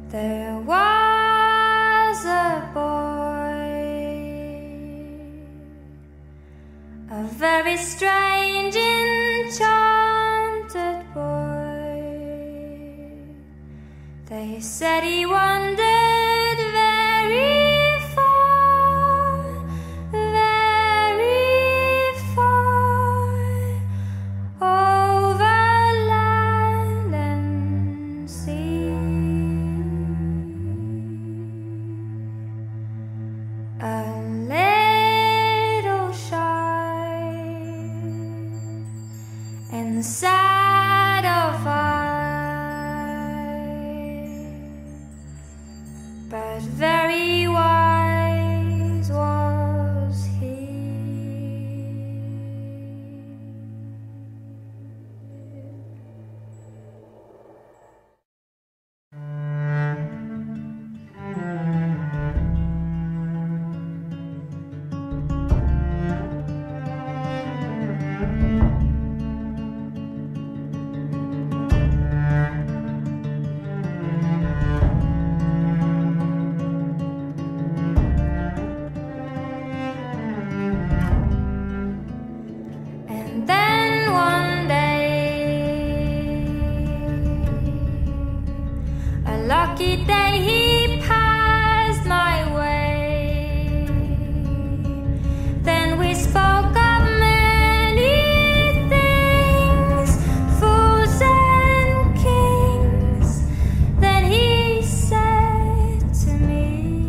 There was a boy, a very strange, enchanted boy. They said he wandered very far, very far, over land and sea. A little shy and sad of eye, but very wise was he. And then one day, a lucky day, he passed my way. Then we spoke of many things, fools and kings. Then he said to me,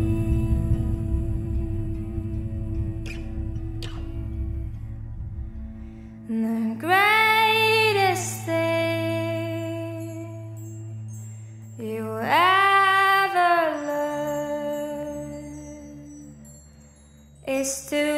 the greatest thing you ever learn is to